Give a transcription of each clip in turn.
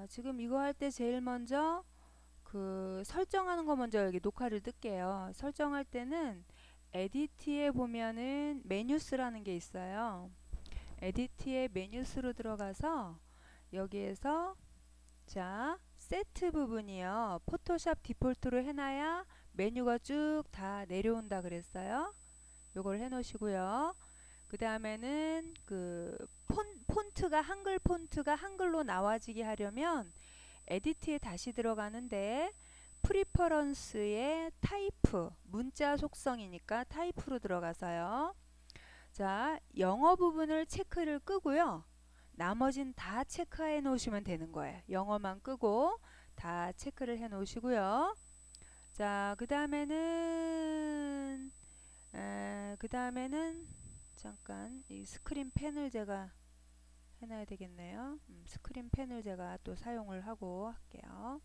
지금 이거 할 때 제일 먼저 그 설정하는 거 먼저 여기 녹화를 뜰게요. 설정할 때는 에디트에 보면은 메뉴스라는 게 있어요. 에디트의 메뉴스로 들어가서 여기에서 자 세트 부분이요. 포토샵 디폴트로 해놔야 메뉴가 쭉 다 내려온다 그랬어요. 요걸 해 놓으시고요. 그 다음에는 그 폰트가 한글 폰트가 한글로 나와지게 하려면 에디트에 다시 들어가는데 프리퍼런스의 타이프 문자 속성이니까 타이프로 들어가서요. 자 영어 부분을 체크를 끄고요. 나머진 다 체크해 놓으시면 되는 거예요. 영어만 끄고 다 체크를 해 놓으시고요. 자 그 다음에는 잠깐 이 스크린 펜을 제가 해놔야 되겠네요. 스크린 펜을 제가 또 사용을 하고 할게요.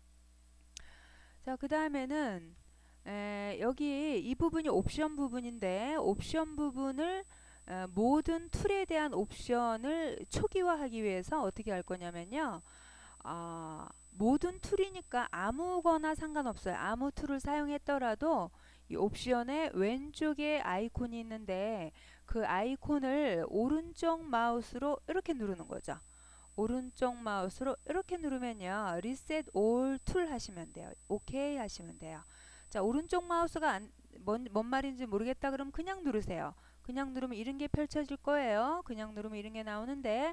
자, 그 다음에는 여기 이 부분이 옵션 부분인데 옵션 부분을 모든 툴에 대한 옵션을 초기화하기 위해서 어떻게 할 거냐면요. 모든 툴이니까 아무거나 상관없어요. 아무 툴을 사용했더라도 이 옵션의 왼쪽에 아이콘이 있는데 그 아이콘을 오른쪽 마우스로 이렇게 누르는 거죠. 오른쪽 마우스로 이렇게 누르면요. 리셋 올 툴 하시면 돼요. 오케이 하시면 돼요. 자, 오른쪽 마우스가 뭔 말인지 모르겠다 그러면 그냥 누르세요. 그냥 누르면 이런 게 펼쳐질 거예요. 그냥 누르면 이런 게 나오는데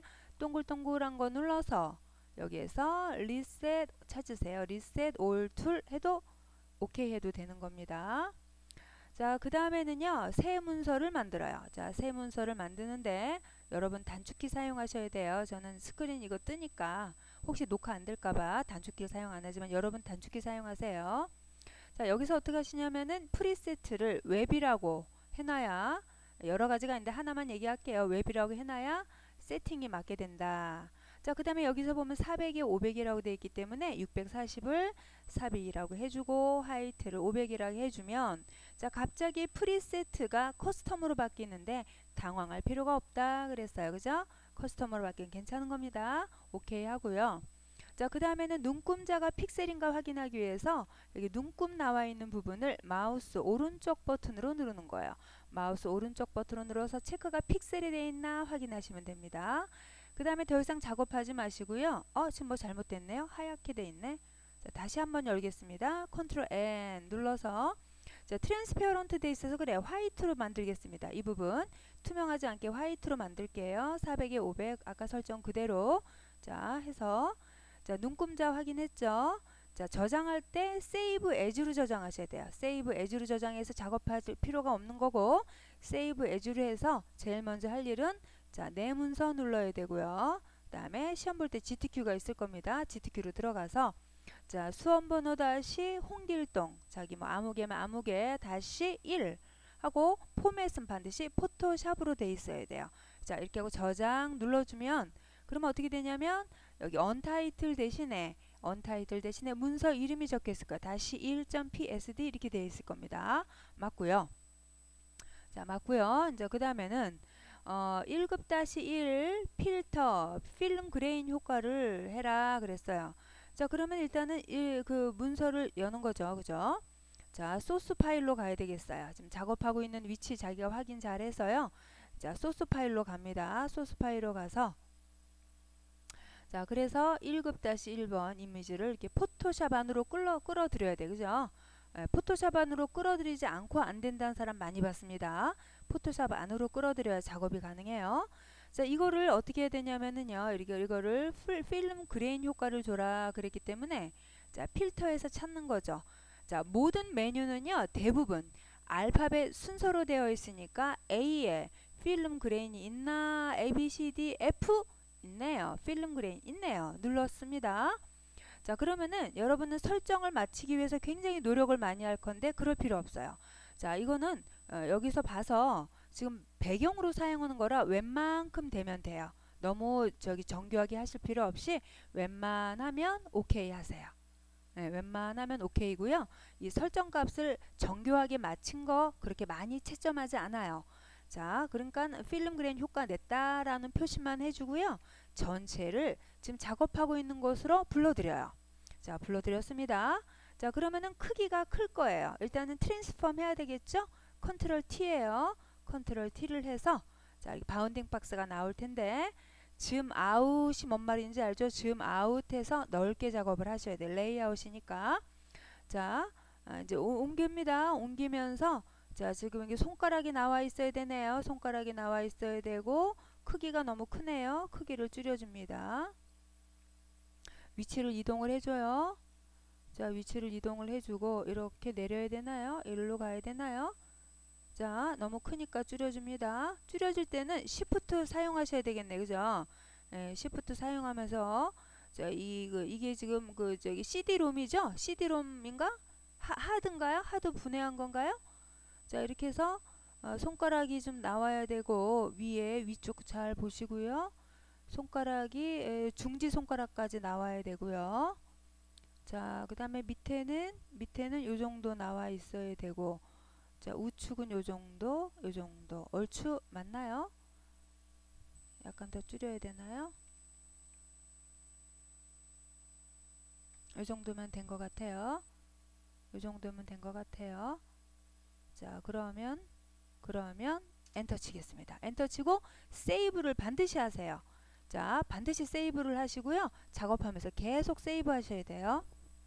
동글동글한 거 눌러서 여기에서 리셋 찾으세요. 리셋 올 툴 해도 오케이 해도 되는 겁니다. 자, 그 다음에는요, 새 문서를 만들어요. 자, 새 문서를 만드는데 여러분 단축키 사용하셔야 돼요. 저는 스크린 이거 뜨니까 혹시 녹화 안 될까봐 단축키 사용 안 하지만 여러분 단축키 사용하세요. 자, 여기서 어떻게 하시냐면은 프리세트를 웹이라고 해놔야 여러 가지가 있는데 하나만 얘기할게요. 웹이라고 해놔야 세팅이 맞게 된다. 자, 그 다음에 여기서 보면 400에 500이라고 되어 있기 때문에 640을 400이라고 해주고 하이트를 500이라고 해주면 자, 갑자기 프리세트가 커스텀으로 바뀌는데 당황할 필요가 없다 그랬어요. 그죠? 커스텀으로 바뀌면 괜찮은 겁니다. 오케이 하고요. 자, 그 다음에는 눈금자가 픽셀인가 확인하기 위해서 여기 눈금 나와 있는 부분을 마우스 오른쪽 버튼으로 누르는 거예요. 마우스 오른쪽 버튼으로 눌러서 체크가 픽셀이 되어 있나 확인하시면 됩니다. 그 다음에 더 이상 작업하지 마시고요. 지금 뭐 잘못됐네요. 하얗게 돼 있네. 자, 다시 한번 열겠습니다. 컨트롤 N 눌러서 자, 트랜스페어런트 돼 있어서 그래 화이트로 만들겠습니다. 이 부분 투명하지 않게 화이트로 만들게요. 400에 500 아까 설정 그대로 자 해서 자, 눈금자 확인했죠? 자, 저장할 때 세이브 에즈로 저장하셔야 돼요. 세이브 에즈로 저장해서 작업할 필요가 없는 거고 세이브 에즈로 해서 제일 먼저 할 일은 자, 내 문서 눌러야 되고요. 그 다음에 시험 볼 때 GTQ가 있을 겁니다. GTQ로 들어가서 자, 수험번호 다시 홍길동 자기 뭐 아무개면 아무개 다시 1 하고 포맷은 반드시 포토샵으로 돼 있어야 돼요. 자, 이렇게 하고 저장 눌러주면 그러면 어떻게 되냐면 여기 언타이틀 대신에 문서 이름이 적혀 있을 거예요. 다시 1.psd 이렇게 되어 있을 겁니다. 맞고요. 자, 맞고요. 이제 그 다음에는 1급-1 필터 필름 그레인 효과를 해라 그랬어요. 자, 그러면 일단은 그 문서를 여는 거죠. 그죠? 자, 소스 파일로 가야 되겠어요. 지금 작업하고 있는 위치 자기가 확인 잘 해서요. 자, 소스 파일로 갑니다. 소스 파일로 가서 자, 그래서 1급-1번 이미지를 이렇게 포토샵 안으로 끌어들여야 돼. 그죠? 포토샵 안으로 끌어들이지 않고 안 된다는 사람 많이 봤습니다. 포토샵 안으로 끌어들여야 작업이 가능해요. 자, 이거를 어떻게 해야 되냐면은요. 이거를 필름 그레인 효과를 줘라 그랬기 때문에 자, 필터에서 찾는 거죠. 자, 모든 메뉴는요. 대부분 알파벳 순서로 되어 있으니까 A에 필름 그레인이 있나? A, B, C, D, F 있네요. 필름 그레인 있네요. 눌렀습니다. 자, 그러면은 여러분은 설정을 마치기 위해서 굉장히 노력을 많이 할 건데 그럴 필요 없어요. 자, 이거는 여기서 봐서 지금 배경으로 사용하는 거라 웬만큼 되면 돼요. 너무 정교하게 하실 필요 없이 웬만하면 오케이 하세요. 네, 웬만하면 오케이고요. 이 설정 값을 정교하게 맞춘 거 그렇게 많이 채점하지 않아요. 자, 그러니까 필름 그레인 효과 냈다라는 표시만 해주고요. 전체를 지금 작업하고 있는 곳으로 불러들여요. 자, 불러들였습니다. 자, 그러면은 크기가 클 거예요. 일단은 트랜스폼 해야 되겠죠? 컨트롤 T예요. 컨트롤 T를 해서 자, 바운딩 박스가 나올 텐데 줌 아웃이 뭔 말인지 알죠? 줌 아웃해서 넓게 작업을 하셔야 돼요. 레이아웃이니까. 자, 이제 옮깁니다. 옮기면서 자, 지금 이게 손가락이 나와 있어야 되네요. 손가락이 나와 있어야 되고 크기가 너무 크네요. 크기를 줄여줍니다. 위치를 이동을 해줘요. 자, 위치를 이동을 해주고 이렇게 내려야 되나요? 일로 가야 되나요? 자, 너무 크니까 줄여줍니다. 줄여줄 때는 Shift 사용하셔야 되겠네, 그죠? 예, Shift 사용하면서 자, 이게 지금 저기 CD-ROM이죠? CD-ROM인가? 하드인가요? 하드 분해한 건가요? 자, 이렇게 해서 손가락이 좀 나와야 되고 위에 위쪽 잘 보시고요. 손가락이 중지 손가락까지 나와야 되고요. 자, 그 다음에 밑에는 요 정도 나와 있어야 되고 자, 우측은 요 정도 얼추 맞나요? 약간 더 줄여야 되나요? 이 정도면 된 것 같아요. 이 정도면 된 것 같아요. 자, 그러면 엔터 치겠습니다. 엔터 치고 세이브를 반드시 하세요. 자, 반드시 세이브를 하시고요. 작업하면서 계속 세이브 하셔야 돼요.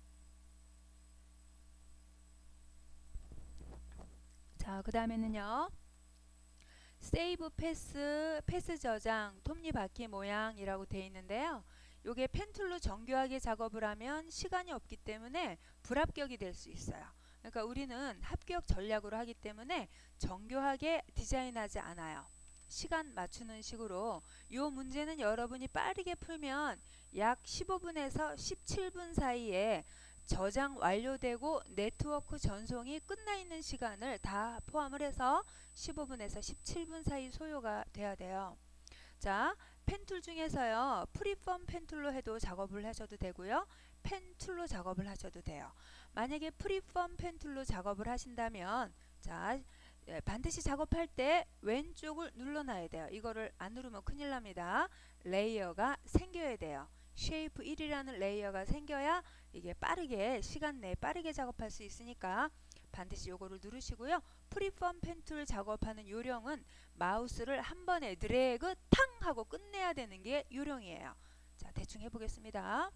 자, 그 다음에는요. 세이브 패스 저장, 톱니바퀴 모양이라고 되어 있는데요. 요게 펜툴로 정교하게 작업을 하면 시간이 없기 때문에 불합격이 될 수 있어요. 그러니까 우리는 합격 전략으로 하기 때문에 정교하게 디자인하지 않아요. 시간 맞추는 식으로 요 문제는 여러분이 빠르게 풀면 약 15분에서 17분 사이에 저장 완료되고 네트워크 전송이 끝나 있는 시간을 다 포함을 해서 15분에서 17분 사이 소요가 돼야 돼요. 자, 펜툴 중에서요. 프리폼 펜툴로 해도 작업을 하셔도 되고요. 펜툴로 작업을 하셔도 돼요. 만약에 프리폼 펜툴로 작업을 하신다면 자, 반드시 작업할 때 왼쪽을 눌러놔야 돼요. 이거를 안 누르면 큰일 납니다. 레이어가 생겨야 돼요. 쉐이프 1이라는 레이어가 생겨야 이게 빠르게 시간 내에 빠르게 작업할 수 있으니까 반드시 요거를 누르시고요. 프리폼 펜툴 작업하는 요령은 마우스를 한 번에 드래그 탕 하고 끝내야 되는 게 요령이에요. 자, 대충 해보겠습니다.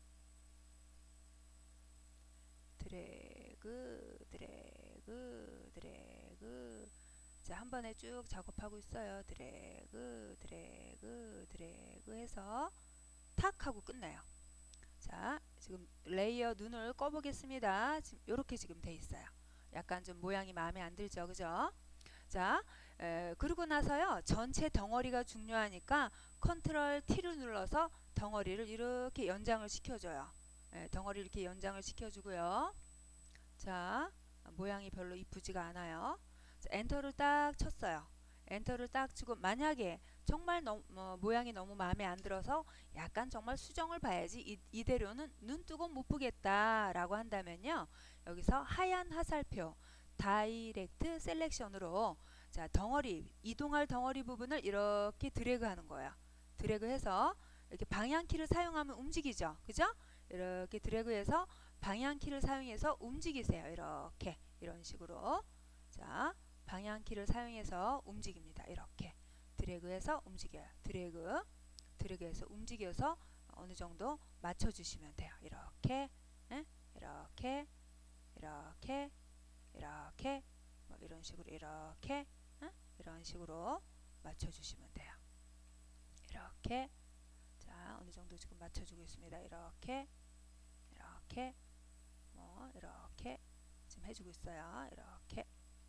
드래그 드래그 드래그 자, 한 번에 쭉 작업하고 있어요. 드래그 드래그 드래그 해서 탁 하고 끝나요. 자, 지금 레이어 눈을 꺼보겠습니다. 지금 이렇게 지금 돼 있어요. 약간 좀 모양이 마음에 안 들죠, 그죠? 자, 그러고 나서요. 전체 덩어리가 중요하니까 컨트롤 T를 눌러서 덩어리를 이렇게 연장을 시켜줘요. 덩어리 이렇게 연장을 시켜주고요. 자, 모양이 별로 이쁘지가 않아요. 자, 엔터를 딱 쳤어요. 엔터를 딱 치고 만약에 정말 모양이 너무 마음에 안 들어서 약간 정말 수정을 봐야지 이대로는 눈 뜨고 못 보겠다 라고 한다면요. 여기서 하얀 화살표 다이렉트 셀렉션으로 자, 덩어리 이동할 덩어리 부분을 이렇게 드래그 하는 거예요. 드래그 해서 이렇게 방향키를 사용하면 움직이죠. 그죠? 이렇게 드래그해서 방향키를 사용해서 움직이세요. 이렇게 이런 식으로 자, 방향키를 사용해서 움직입니다. 이렇게 드래그해서 움직여요. 드래그해서 움직여서 어느 정도 맞춰주시면 돼요. 이렇게 이렇게 뭐 이런 식으로 이렇게 이런 식으로 맞춰주시면 돼요. 이렇게 자, 어느 정도 지금 맞춰주고 있습니다. 이렇게 뭐 이렇게 지금 해주고 있어요. 이렇게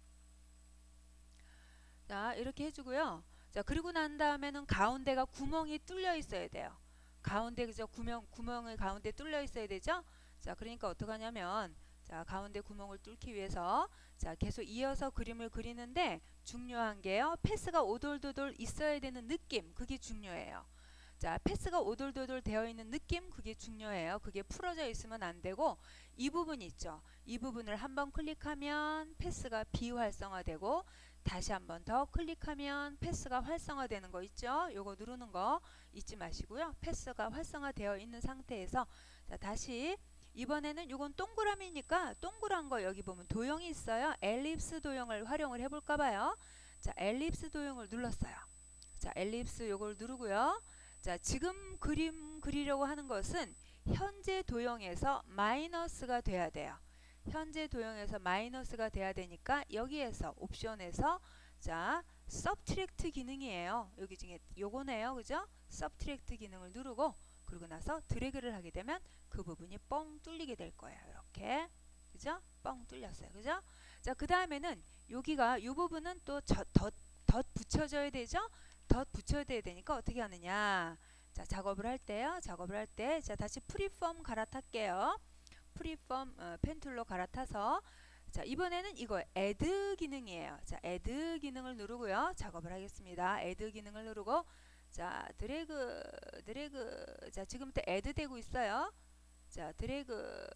자, 이렇게 해주고요. 자, 그리고 난 다음에는 가운데가 구멍이 뚫려 있어야 돼요. 가운데 그죠? 구멍의 가운데 뚫려 있어야 되죠? 자, 그러니까 어떻게 하냐면 자, 가운데 구멍을 뚫기 위해서 자, 계속 이어서 그림을 그리는데 중요한 게요. 패스가 오돌도돌 있어야 되는 느낌, 그게 중요해요. 자, 패스가 오돌도돌 되어 있는 느낌, 그게 중요해요. 그게 풀어져 있으면 안 되고 이 부분 있죠. 이 부분을 한번 클릭하면 패스가 비활성화되고 다시 한번 더 클릭하면 패스가 활성화되는 거 있죠? 요거 누르는 거 잊지 마시고요. 패스가 활성화되어 있는 상태에서 자, 다시 이번에는 요건 동그라미니까 동그란 거 여기 보면 도형이 있어요. 엘립스 도형을 활용을 해볼까 봐요. 자, 엘립스 도형을 눌렀어요. 자, 엘립스 요걸 누르고요. 자, 지금 그림 그리려고 하는 것은 현재 도형에서 마이너스가 돼야 돼요. 현재 도형에서 마이너스가 돼야 되니까 여기에서 옵션에서 자, subtract 기능이에요. 여기 중에 요거네요. 그죠? subtract 기능을 누르고 그러고 나서 드래그를 하게 되면 그 부분이 뻥 뚫리게 될 거예요. 이렇게. 그죠? 뻥 뚫렸어요. 그죠? 자, 그 다음에는 여기가 요 부분은 또 덧 붙여줘야 되죠? 덧 붙여야 되니까 어떻게 하느냐. 자, 작업을 할 때요. 작업을 할 때 자, 다시 프리폼 갈아탈게요. 프리폼 펜 툴로 갈아타서 자, 이번에는 이거 add 기능이에요. 자, add 기능을 누르고요. 작업을 하겠습니다. add 기능을 누르고 자, 드래그 자, 지금부터 add 되고 있어요. 자, 드래그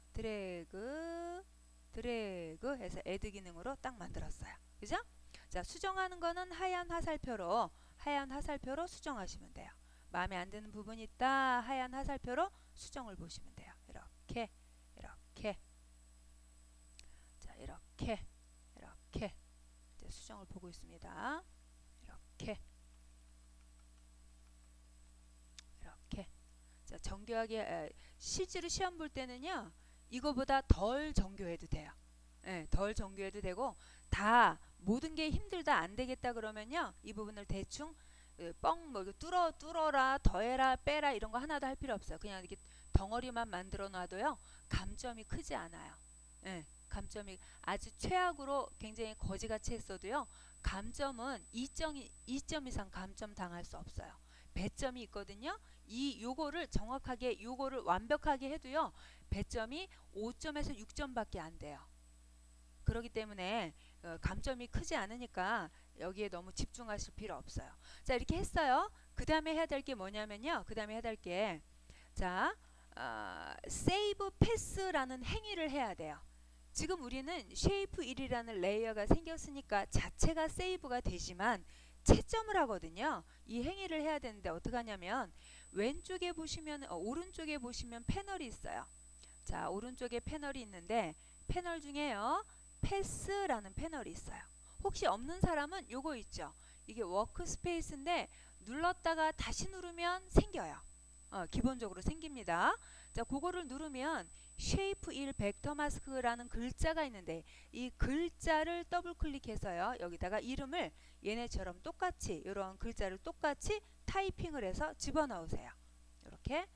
해서 add 기능으로 딱 만들었어요. 그죠? 자, 수정하는 거는 하얀 화살표로 수정하시면 돼요. 마음에 안 드는 부분이 있다. 하얀 화살표로 수정을 보시면 돼요. 이렇게 자, 이렇게 이제 수정을 보고 있습니다. 이렇게 자, 정교하게 실제로 시험 볼 때는요. 이거보다 덜 정교해도 돼요. 예, 덜 정교해도 되고 다 모든 게 힘들다 안 되겠다 그러면요. 이 부분을 대충 뭐 뚫어라 더해라 빼라 이런 거 하나도 할 필요 없어요. 그냥 이렇게 덩어리만 만들어 놔도요. 감점이 크지 않아요. 예, 감점이 아주 최악으로 굉장히 거지같이 했어도요. 감점은 2점 이상 감점 당할 수 없어요. 배점이 있거든요. 요거를 정확하게 요거를 완벽하게 해도요. 배점이 5점에서 6점밖에 안 돼요. 그렇기 때문에 감점이 크지 않으니까 여기에 너무 집중하실 필요 없어요. 자, 이렇게 했어요. 그 다음에 해야 될 게 뭐냐면요. 그 다음에 해야 될 게 자, save pass라는 행위를 해야 돼요. 지금 우리는 shape 1이라는 레이어가 생겼으니까 자체가 세이브가 되지만 채점을 하거든요. 이 행위를 해야 되는데 어떻게 하냐면 왼쪽에 보시면 오른쪽에 보시면 패널이 있어요. 자, 오른쪽에 패널이 있는데 패널 중에요. 패스라는 패널이 있어요. 혹시 없는 사람은 요거 있죠. 이게 워크스페이스인데 눌렀다가 다시 누르면 생겨요. 기본적으로 생깁니다. 자, 그거를 누르면 쉐이프 1 벡터 마스크라는 글자가 있는데 이 글자를 더블 클릭해서요. 여기다가 이름을 얘네처럼 똑같이 이런 글자를 똑같이 타이핑을 해서 집어넣으세요. 이렇게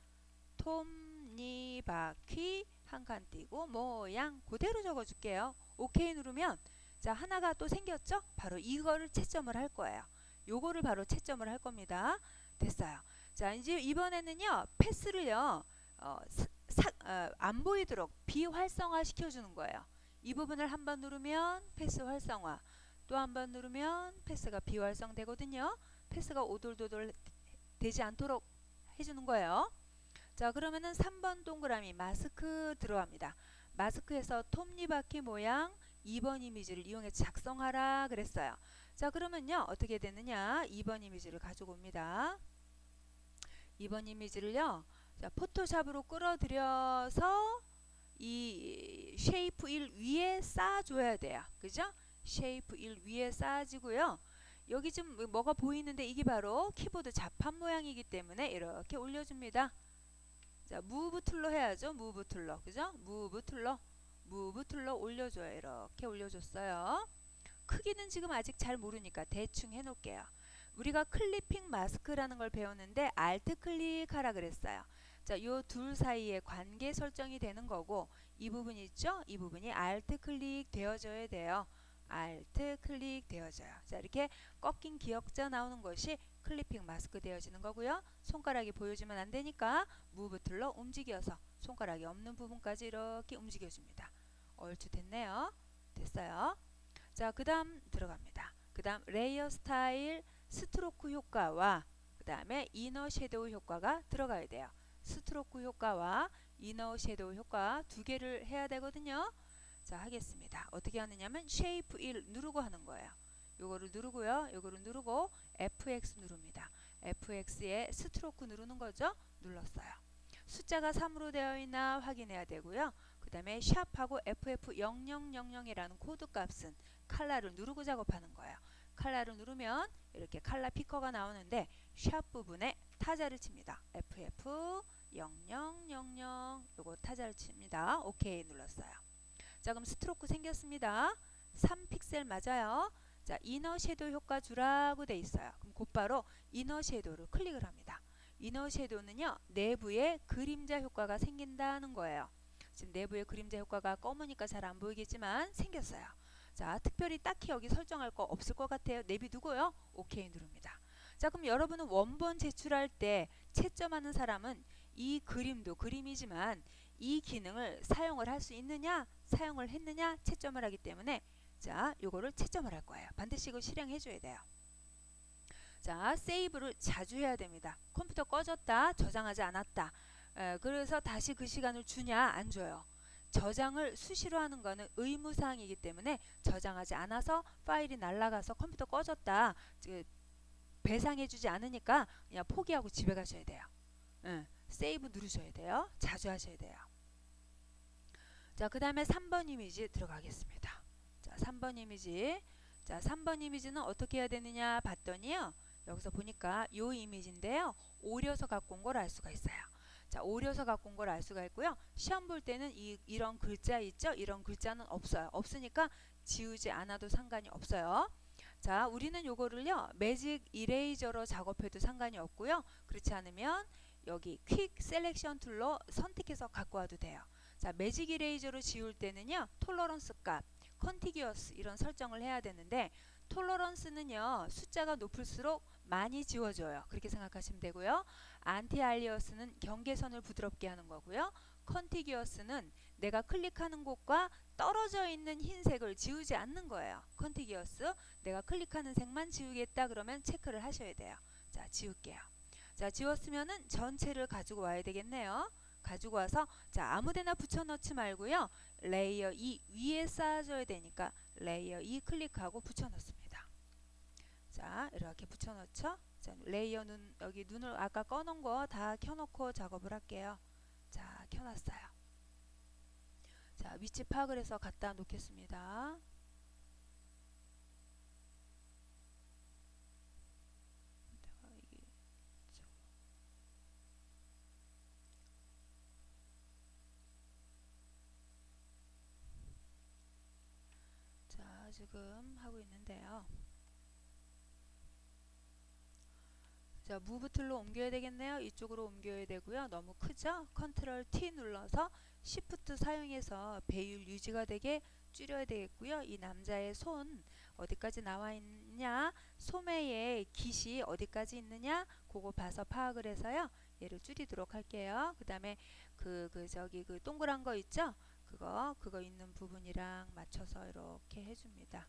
톱니바퀴 한 칸 띄고 모양 그대로 적어줄게요. 오케이 누르면 자, 하나가 또 생겼죠? 바로 이거를 채점을 할 거예요. 요거를 바로 채점을 할 겁니다. 됐어요. 자, 이제 이번에는요. 패스를요. 안 보이도록 비활성화 시켜주는 거예요. 이 부분을 한번 누르면 패스 활성화, 또 한번 누르면 패스가 비활성되거든요. 패스가 오돌도돌 되지 않도록 해주는 거예요. 자, 그러면은 3번 동그라미 마스크 들어갑니다. 마스크에서 톱니바퀴 모양 2번 이미지를 이용해서 작성하라 그랬어요. 자, 그러면요. 어떻게 되느냐. 2번 이미지를 가지고 옵니다. 2번 이미지를요. 자, 포토샵으로 끌어들여서 이 쉐이프 1 위에 쌓아줘야 돼요. 그죠? 쉐이프 1 위에 쌓아지고요. 여기 좀 뭐가 보이는데 이게 바로 키보드 자판 모양이기 때문에 이렇게 올려줍니다. 자, 무브 툴로 해야죠. 무브 툴로. 그죠? 무브 툴로 올려줘요. 이렇게 올려줬어요. 크기는 지금 아직 잘 모르니까 대충 해놓을게요. 우리가 클리핑 마스크라는 걸 배웠는데 알트 클릭하라 그랬어요. 자, 요 둘 사이에 관계 설정이 되는 거고 이 부분 있죠? 이 부분이 알트 클릭 되어져야 돼요. 알트 클릭 되어져요. 자, 이렇게 꺾인 기역자 나오는 것이 클리핑 마스크 되어지는 거고요. 손가락이 보여지면 안 되니까 무브 툴로 움직여서 손가락이 없는 부분까지 이렇게 움직여줍니다. 얼추 됐네요. 됐어요. 자, 그 다음 들어갑니다. 그 다음 레이어 스타일 스트로크 효과와 그 다음에 이너 섀도우 효과가 들어가야 돼요. 스트로크 효과와 이너 섀도우 효과 두 개를 해야 되거든요. 자, 하겠습니다. 어떻게 하느냐면 쉐이프 1 누르고 하는 거예요. 요거를 누르고요. 요거를 누르고 FX 누릅니다. FX에 스트로크 누르는 거죠. 눌렀어요. 숫자가 3으로 되어 있나 확인해야 되고요. 그 다음에 샵하고 FF0000이라는 코드 값은 칼라를 누르고 작업하는 거예요. 칼라를 누르면 이렇게 칼라 피커가 나오는데 샵 부분에 타자를 칩니다. FF0000 요거 타자를 칩니다. 오케이 눌렀어요. 자, 그럼 스트로크 생겼습니다. 3픽셀 맞아요. 자, 이너 섀도우 효과 주라고 돼 있어요. 그럼 곧바로 이너 섀도우를 클릭을 합니다. 이너 섀도우는요, 내부에 그림자 효과가 생긴다는 거예요. 지금 내부에 그림자 효과가 검으니까 잘 안 보이겠지만 생겼어요. 자, 특별히 딱히 여기 설정할 거 없을 것 같아요. 내비두고요. 오케이 누릅니다. 자, 그럼 여러분은 원본 제출할 때 채점하는 사람은 이 그림도 그림이지만 이 기능을 사용을 할 수 있느냐, 사용을 했느냐 채점을 하기 때문에 자, 요거를 채점을 할 거예요. 반드시 이거 실행해 줘야 돼요. 자, 세이브를 자주 해야 됩니다. 컴퓨터 꺼졌다, 저장하지 않았다. 그래서 다시 그 시간을 주냐, 안 줘요. 저장을 수시로 하는 거는 의무사항이기 때문에 저장하지 않아서 파일이 날아가서 컴퓨터 꺼졌다, 배상해주지 않으니까 그냥 포기하고 집에 가셔야 돼요. 세이브 누르셔야 돼요. 자주 하셔야 돼요. 자, 그 다음에 3번 이미지 들어가겠습니다. 자, 3번 이미지. 자, 3번 이미지는 어떻게 해야 되느냐 봤더니요. 여기서 보니까 요 이미지인데요. 오려서 갖고 온 걸 알 수가 있어요. 자, 오려서 갖고 온 걸 알 수가 있고요. 시험 볼 때는 이런 글자 있죠? 이런 글자는 없어요. 없으니까 지우지 않아도 상관이 없어요. 자, 우리는 요거를요. 매직 이레이저로 작업해도 상관이 없고요. 그렇지 않으면 여기 퀵 셀렉션 툴로 선택해서 갖고 와도 돼요. 자, 매직 이레이저로 지울 때는요. 톨러런스 값, 컨티기어스 이런 설정을 해야 되는데 톨러런스는요. 숫자가 높을수록 많이 지워져요. 그렇게 생각하시면 되고요. 안티 알리어스는 경계선을 부드럽게 하는 거고요. 컨티기어스는 내가 클릭하는 곳과 떨어져 있는 흰색을 지우지 않는 거예요. 컨티기어스 내가 클릭하는 색만 지우겠다 그러면 체크를 하셔야 돼요. 자, 지울게요. 자, 지웠으면은 전체를 가지고 와야 되겠네요. 가지고 와서 자, 아무데나 붙여넣지 말고요. 레이어 2 위에 쌓아줘야 되니까 레이어 2 클릭하고 붙여넣습니다. 자, 이렇게 붙여넣죠. 자, 레이어 눈 여기 눈을 아까 꺼놓은 거 다 켜놓고 작업을 할게요. 자, 켜놨어요. 자, 위치 파악을 해서 갖다 놓겠습니다. 자, 지금 하고 있는데요. 자, 무브 툴로 옮겨야 되겠네요. 이쪽으로 옮겨야 되고요. 너무 크죠? 컨트롤 T 눌러서 시프트 사용해서 배율 유지가 되게 줄여야 되겠고요. 이 남자의 손 어디까지 나와 있냐, 소매의 깃이 어디까지 있느냐, 그거 봐서 파악을 해서요. 얘를 줄이도록 할게요. 그 다음에 저기 그 동그란 거 있죠? 그거 있는 부분이랑 맞춰서 이렇게 해줍니다.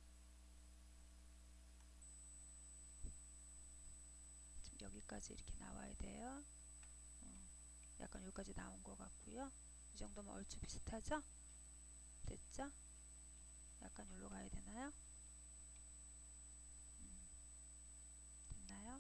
여기까지 이렇게 나와야 돼요. 약간 여기까지 나온 것 같고요. 이 정도면 얼추 비슷하죠? 됐죠? 약간 여기로 가야 되나요? 됐나요?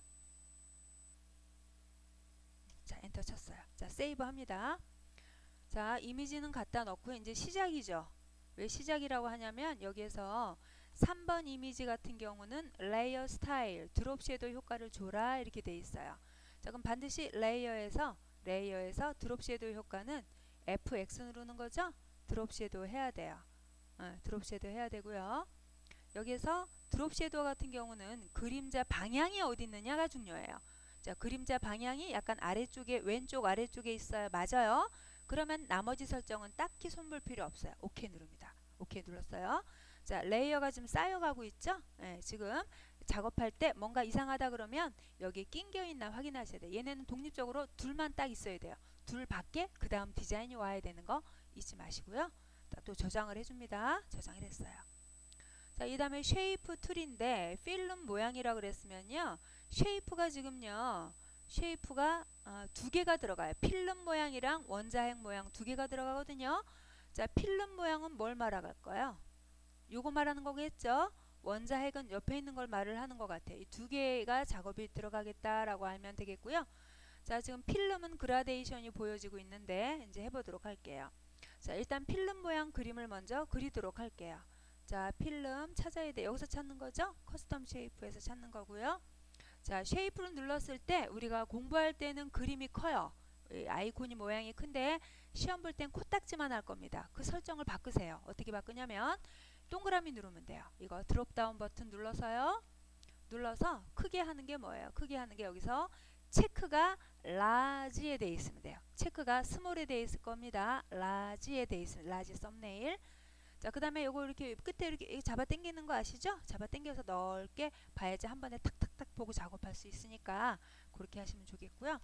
자, 엔터 쳤어요. 자, 세이브 합니다. 자, 이미지는 갖다 넣고 이제 시작이죠. 왜 시작이라고 하냐면 여기에서 3번 이미지 같은 경우는 레이어 스타일, 드롭 섀도우 효과를 줘라 이렇게 돼 있어요. 자, 그럼 반드시 레이어에서 드롭 섀도우 효과는 FX 누르는 거죠? 드롭 섀도우 해야 돼요. 드롭 섀도우 해야 되고요. 여기에서 드롭 섀도우 같은 경우는 그림자 방향이 어디 있느냐가 중요해요. 자, 그림자 방향이 약간 아래쪽에, 왼쪽 아래쪽에 있어요. 맞아요. 그러면 나머지 설정은 딱히 손볼 필요 없어요. 오케이 누릅니다. 오케이 눌렀어요. 자, 레이어가 지금 쌓여가고 있죠? 지금 작업할 때 뭔가 이상하다 그러면 여기 낑겨 있나 확인하셔야 돼요. 얘네는 독립적으로 둘만 딱 있어야 돼요. 둘 밖에 그 다음 디자인이 와야 되는 거 잊지 마시고요. 또 저장을 해줍니다. 저장을 했어요. 자, 이 다음에 쉐이프 툴인데 필름 모양이라고 그랬으면요. 쉐이프가 지금요. 쉐이프가 두 개가 들어가요. 필름 모양이랑 원자핵 모양 두 개가 들어가거든요. 자, 필름 모양은 뭘 말할까요? 요거 말하는 거겠죠? 원자핵은 옆에 있는 걸 말을 하는 것 같아요. 이 두 개가 작업이 들어가겠다라고 알면 되겠고요. 자, 지금 필름은 그라데이션이 보여지고 있는데 이제 해보도록 할게요. 자, 일단 필름 모양 그림을 먼저 그리도록 할게요. 자, 필름 찾아야 돼. 여기서 찾는 거죠? 커스텀 쉐이프에서 찾는 거고요. 자, 쉐이프를 눌렀을 때 우리가 공부할 때는 그림이 커요. 아이콘이 모양이 큰데 시험 볼 땐 코딱지만 할 겁니다. 그 설정을 바꾸세요. 어떻게 바꾸냐면 동그라미 누르면 돼요. 이거 드롭다운 버튼 눌러서요. 눌러서 크게 하는 게 뭐예요? 크게 하는 게 여기서 체크가 라지에 돼 있으면 돼요. 체크가 스몰에 돼 있을 겁니다. 라지에 돼 있으면 라지 썸네일. 자, 그 다음에 요거 이렇게 끝에 이렇게 잡아 당기는 거 아시죠? 잡아 당겨서 넓게 봐야지 한 번에 탁탁탁 보고 작업할 수 있으니까 그렇게 하시면 좋겠고요.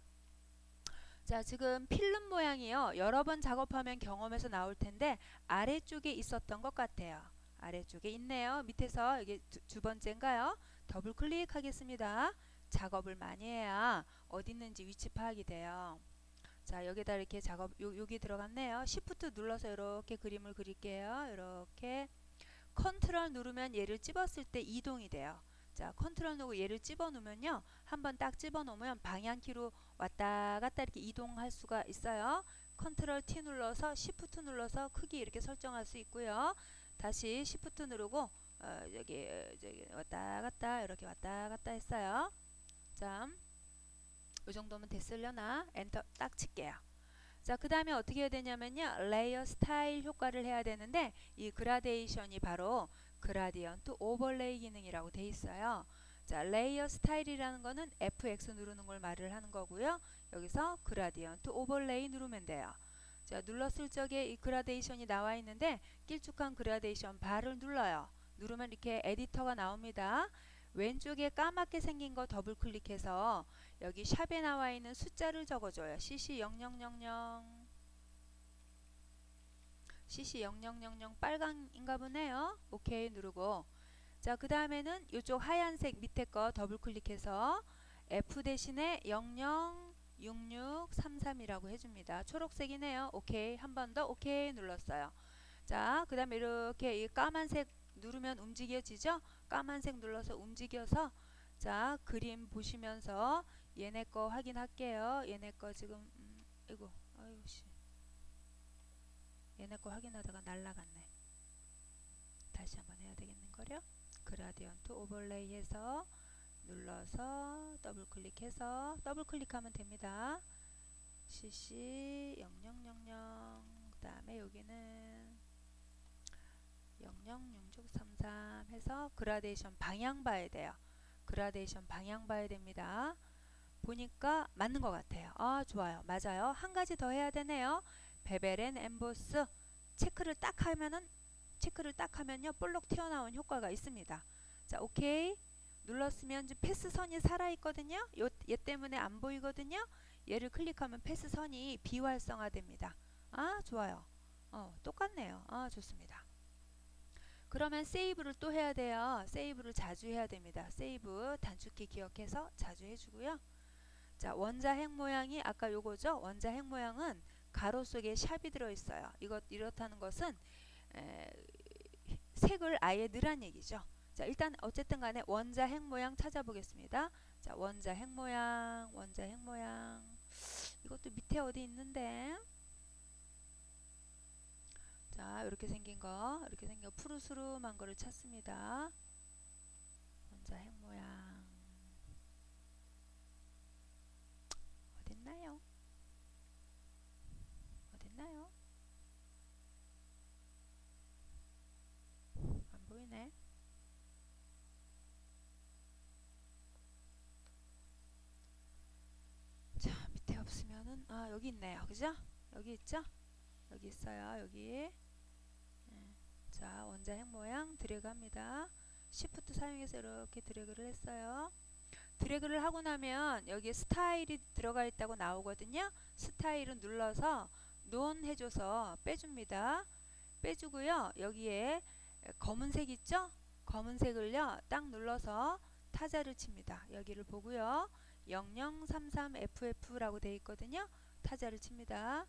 자, 지금 필름 모양이요. 여러 번 작업하면 경험에서 나올 텐데 아래쪽에 있었던 것 같아요. 아래쪽에 있네요. 밑에서 이게 두 번째인가요? 더블 클릭하겠습니다. 작업을 많이 해야 어디 있는지 위치 파악이 돼요. 자, 여기다 이렇게 작업 여기 들어갔네요. Shift 눌러서 이렇게 그림을 그릴게요. 이렇게 컨트롤 누르면 얘를 찝었을 때 이동이 돼요. 자, 컨트롤 누르고 얘를 집어 놓으면요. 한번 딱 집어 놓으면 방향키로 왔다 갔다 이렇게 이동할 수가 있어요. 컨트롤 T 눌러서 Shift 눌러서 크기 이렇게 설정할 수 있고요. 다시 Shift 누르고 저기 왔다 갔다 이렇게 왔다 갔다 했어요. 자, 이 정도면 됐으려나? 엔터 딱 칠게요. 자, 그 다음에 어떻게 해야 되냐면요. 레이어 스타일 효과를 해야 되는데 이 그라데이션이 바로 그라디언트 오버레이 기능이라고 돼 있어요. 자, 레이어 스타일이라는 거는 FX 누르는 걸 말을 하는 거고요. 여기서 그라디언트 오버레이 누르면 돼요. 자, 눌렀을 적에 이 그라데이션이 나와 있는데 길쭉한 그라데이션 바를 눌러요. 누르면 이렇게 에디터가 나옵니다. 왼쪽에 까맣게 생긴 거 더블 클릭해서 여기 샵에 나와 있는 숫자를 적어줘요. CC0000 CC0000 빨강인가 보네요. 오케이 누르고 자, 그 다음에는 이쪽 하얀색 밑에 거 더블 클릭해서 F 대신에 006633이라고 해줍니다. 초록색이네요. 오케이 한 번 더 오케이 눌렀어요. 자, 그 다음에 이렇게 이 까만색 누르면 움직여지죠? 까만색 눌러서 움직여서 자, 그림 보시면서 얘네 거 확인할게요. 얘네 거 지금 이거 아유 씨. 얘네 거 확인하다가 날라갔네. 다시 한번 해야 되겠는거려? 그라디언트 오버레이 해서 눌러서 더블 클릭해서 더블 클릭하면 됩니다. CC 0000 그 다음에 여기는 006633 해서 그라데이션 방향 봐야 돼요. 그라데이션 방향 봐야 됩니다. 보니까 맞는 것 같아요. 아, 좋아요. 맞아요. 한 가지 더 해야 되네요. 베벨 앤 엠보스 체크를 딱 하면요 볼록 튀어나온 효과가 있습니다. 자, 오케이 눌렀으면 지금 패스선이 살아있거든요. 얘 때문에 안 보이거든요. 얘를 클릭하면 패스선이 비활성화됩니다. 아, 좋아요. 똑같네요. 아, 좋습니다. 그러면 세이브를 또 해야 돼요. 세이브를 자주 해야 됩니다. 세이브 단축키 기억해서 자주 해주고요. 자, 원자핵 모양이 아까 요거죠. 원자핵 모양은 가로 속에 샵이 들어있어요. 이렇다는 것은 색을 아예 넣으란 얘기죠. 자, 일단 어쨌든 간에 원자핵 모양 찾아보겠습니다. 자, 원자핵 모양 이것도 밑에 어디 있는데 자, 이렇게 생긴 푸르스름한 거를 찾습니다. 원자핵 모양 어딨나요? 안 보이네. 자, 밑에 없으면은 여기 있네요. 그죠? 여기 있죠? 여기 있어요. 여기. 자, 원자핵 모양 드래그합니다. Shift 사용해서 이렇게 드래그를 했어요. 드래그를 하고 나면 여기 스타일이 들어가 있다고 나오거든요. 스타일은 눌러서 논 해줘서 빼줍니다. 빼주고요. 여기에 검은색 있죠? 검은색을요. 딱 눌러서 타자를 칩니다. 여기를 보고요. 0033FF라고 되어 있거든요. 타자를 칩니다.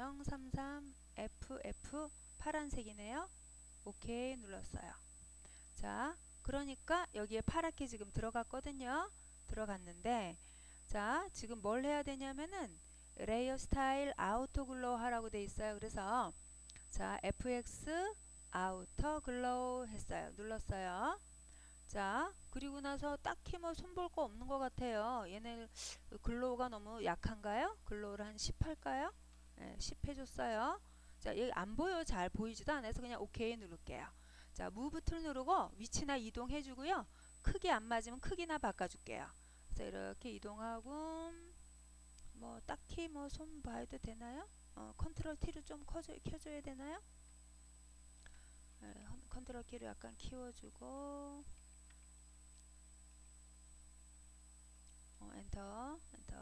0033FF 파란색이네요. 오케이 눌렀어요. 자, 그러니까 여기에 파랗게 지금 들어갔거든요. 들어갔는데, 자, 지금 뭘 해야 되냐면은 레이어 스타일 아우터 글로우 하라고 돼 있어요. 그래서 자, FX 아우터 글로우 했어요. 눌렀어요. 자, 그리고 나서 딱히 뭐 손볼 거 없는 것 같아요. 얘네 글로우가 너무 약한가요? 글로우를 한 10 할까요? 네, 10 해줬어요. 자, 여기 안 보여. 잘 보이지도 않아서 그냥 OK 누를게요. 자, 무브 툴 누르고 위치나 이동해 주고요. 크기 안 맞으면 크기나 바꿔줄게요. 그래서 이렇게 이동하고 뭐 딱히 뭐 손 봐도 되나요? 컨트롤 T로 좀 켜줘야 되나요? 네, 컨트롤 키로 약간 키워주고 엔터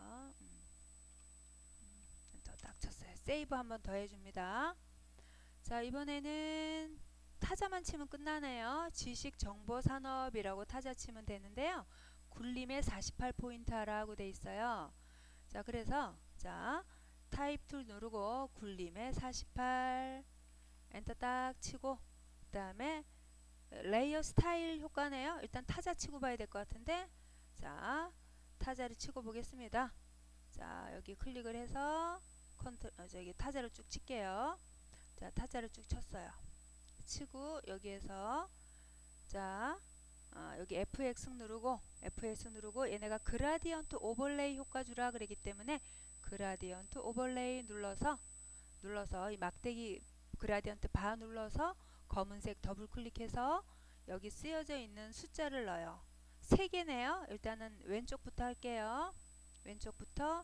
엔터 딱 쳤어요. 세이브 한번 더 해줍니다. 자, 이번에는 타자만 치면 끝나네요. 지식정보산업이라고 타자 치면 되는데요. 굴림에 48포인트 하라고 돼 있어요. 자, 그래서 자, 타입 툴 누르고 굴림에 48 엔터 딱 치고 그 다음에 레이어 스타일 효과네요. 일단 타자 치고 봐야 될 것 같은데, 자, 타자를 치고 보겠습니다. 자, 여기 클릭을 해서 저기 타자를 쭉 칠게요. 자, 타자를 쭉 쳤어요. 치고 여기에서 자, 여기 FX 누르고 얘네가 그라디언트 오버레이 효과 주라 그러기 때문에 그라디언트 오버레이 눌러서 이 막대기 그라디언트 바 눌러서 검은색 더블 클릭해서 여기 쓰여져 있는 숫자를 넣어요. 3개네요. 일단은 왼쪽부터 할게요. 왼쪽부터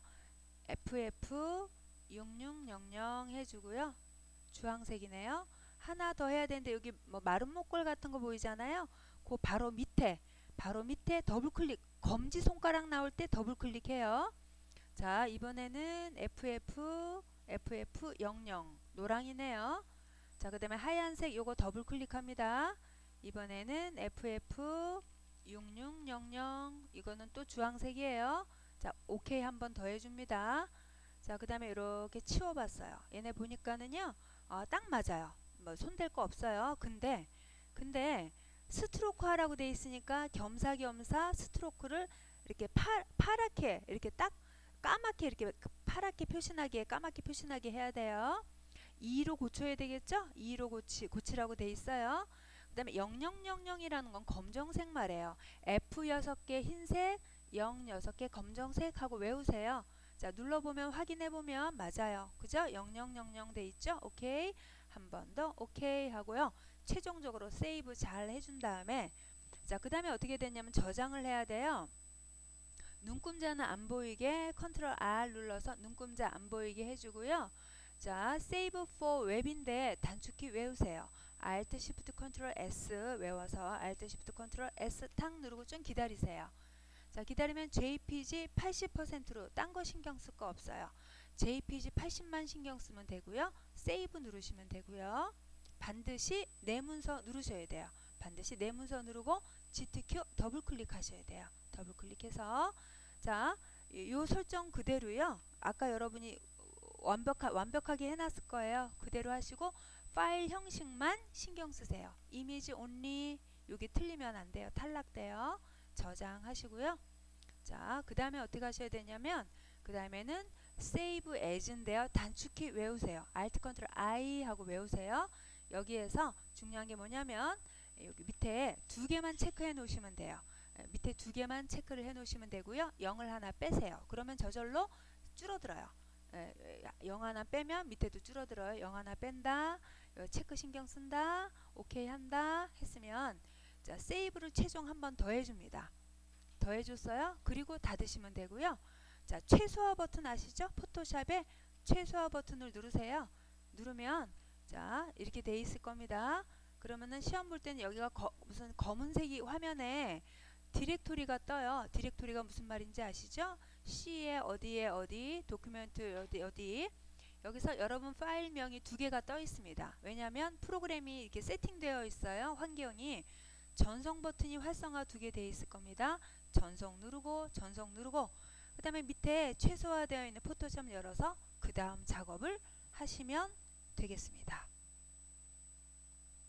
FF6600 해주고요. 주황색이네요. 하나 더 해야 되는데 여기 뭐 마른 목골 같은 거 보이잖아요. 그 바로 밑에 더블 클릭, 검지 손가락 나올 때 더블 클릭해요. 자, 이번에는 FF00 노랑이네요. 자, 그 다음에 하얀색 요거 더블 클릭합니다. 이번에는 FF6600 이거는 또 주황색이에요. 자, 오케이 한번 더 해줍니다. 자, 그 다음에 이렇게 치워봤어요. 얘네 보니까는요, 딱 맞아요. 뭐 손댈 거 없어요. 근데 스트로크 하라고 돼 있으니까 겸사겸사 스트로크를 이렇게 파랗게 이렇게 딱 까맣게 이렇게 파랗게 표시나게 까맣게 표시나게 해야 돼요. 2로 고쳐야 되겠죠? 2로 고치라고 돼 있어요. 그 다음에 0000이라는 건 검정색 말이에요. F 6개 흰색, 0 6개 검정색 하고 외우세요. 자, 눌러보면 확인해보면 맞아요. 그죠? 0000 돼 있죠? 오케이. 한 번 더 오케이 하고요. 최종적으로 세이브 잘 해준 다음에 자, 그 다음에 어떻게 되냐면 저장을 해야 돼요. 눈금자는 안 보이게 컨트롤 R 눌러서 눈금자 안 보이게 해주고요. 자, Save for Web인데 단축키 외우세요. Alt Shift Ctrl S 외워서 Alt Shift Ctrl S 탁 누르고 좀 기다리세요. 자, 기다리면 JPG 80%로 딴 거 신경 쓸 거 없어요. JPG 80만 신경 쓰면 되고요. 세이브 누르시면 되고요. 반드시 내 문서 누르셔야 돼요. 반드시 내 문서 누르고 GTQ 더블 클릭하셔야 돼요. 더블 클릭해서 자, 요 설정 그대로요. 아까 여러분이 완벽하게 해놨을 거예요. 그대로 하시고 파일 형식만 신경 쓰세요. 이미지 온리 여기 틀리면 안 돼요. 탈락돼요. 저장하시고요. 자, 그 다음에 어떻게 하셔야 되냐면 그 다음에는 Save As인데요. 단축키 외우세요. Alt Ctrl I 하고 외우세요. 여기에서 중요한 게 뭐냐면 여기 밑에 2개만 체크해 놓으시면 돼요. 밑에 2개만 체크를 해 놓으시면 되고요. 0을 하나 빼세요. 그러면 저절로 줄어들어요. 0 하나 빼면 밑에도 줄어들어요. 0 하나 뺀다. 체크 신경 쓴다. 오케이 한다 했으면 자, 세이브를 최종 한 번 더 해줍니다. 더 해줬어요. 그리고 닫으시면 되고요. 자, 최소화 버튼 아시죠? 포토샵에 최소화 버튼을 누르세요. 누르면 자, 이렇게 돼 있을 겁니다. 그러면은 시험 볼 때는 여기가 무슨 검은색이 화면에 디렉토리가 떠요. 디렉토리가 무슨 말인지 아시죠? C에 어디 도큐멘트 어디 여기서 여러분 파일명이 2개가 떠 있습니다. 왜냐하면 프로그램이 이렇게 세팅되어 있어요. 환경이 전송 버튼이 활성화 2개 되어 있을 겁니다. 전송 누르고 그 다음에 밑에 최소화되어 있는 포토샵 열어서 그 다음 작업을 하시면 되겠습니다.